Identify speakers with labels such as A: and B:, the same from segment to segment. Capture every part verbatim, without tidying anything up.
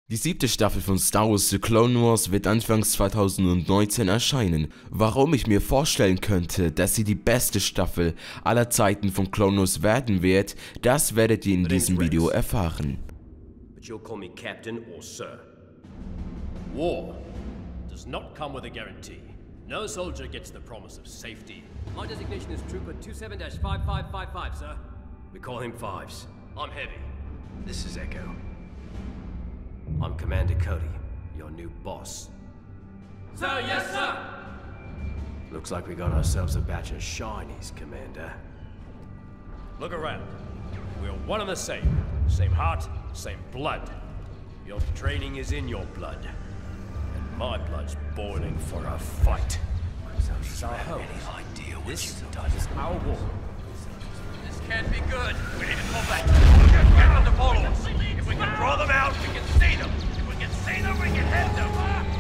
A: Die siebte Staffel von Star Wars The Clone Wars wird anfangs zweitausendneunzehn erscheinen. Warum ich mir vorstellen könnte, dass sie die beste Staffel aller Zeiten von Clone Wars werden wird, das werdet ihr in diesem Video erfahren.
B: But you'll call me Captain or Sir. War does not come with a guarantee. No soldier gets the promise of safety. My designation is Trooper two seven dash five five five five, sir. We call him Fives. I'm Heavy. This is Echo. I'm Commander Cody, your new boss. Sir, yes, sir! Looks like we got ourselves a batch of shinies, Commander. Look around. We're one and the same. Same heart, same blood. Your training is in your blood. And my blood's boiling for a fight. So I hope any idea what this is our war. This can't be good. We need to pull back. Get on the portals. If we can draw them out, we can see them. If we can see them, we can hit them.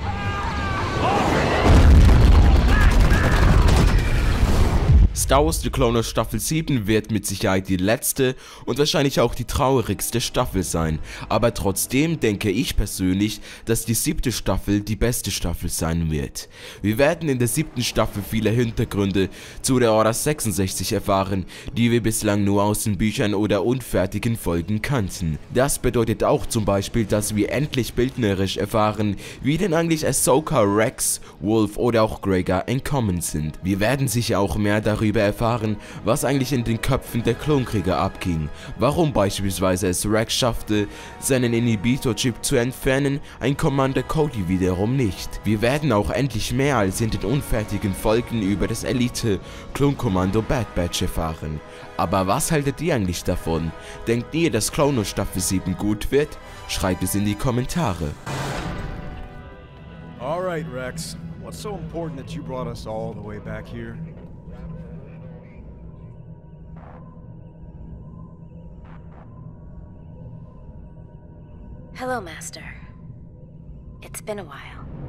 A: Star Wars The Clone Wars Staffel sieben wird mit Sicherheit die letzte und wahrscheinlich auch die traurigste Staffel sein, aber trotzdem denke ich persönlich, dass die siebte Staffel die beste Staffel sein wird. Wir werden in der siebten Staffel viele Hintergründe zu der Order sechsundsechzig erfahren, die wir bislang nur aus den Büchern oder unfertigen Folgen kannten. Das bedeutet auch zum Beispiel, dass wir endlich bildnerisch erfahren, wie denn eigentlich Ahsoka, Rex, Wolf oder auch Gregor entkommen sind. Wir werden sicher auch mehr darüber erfahren, was eigentlich in den Köpfen der Klonkrieger abging, warum beispielsweise es Rex schaffte, seinen Inhibitor-Chip zu entfernen, ein Commander Cody wiederum nicht. Wir werden auch endlich mehr als in den unfertigen Folgen über das Elite-Klonkommando Bad Batch erfahren. Aber was haltet ihr eigentlich davon? Denkt ihr, dass Clone Wars Staffel sieben gut wird? Schreibt es in die Kommentare.
C: Alright, Rex. What's so important that you brought us all the way back here?
D: Hello, Master. It's been a while.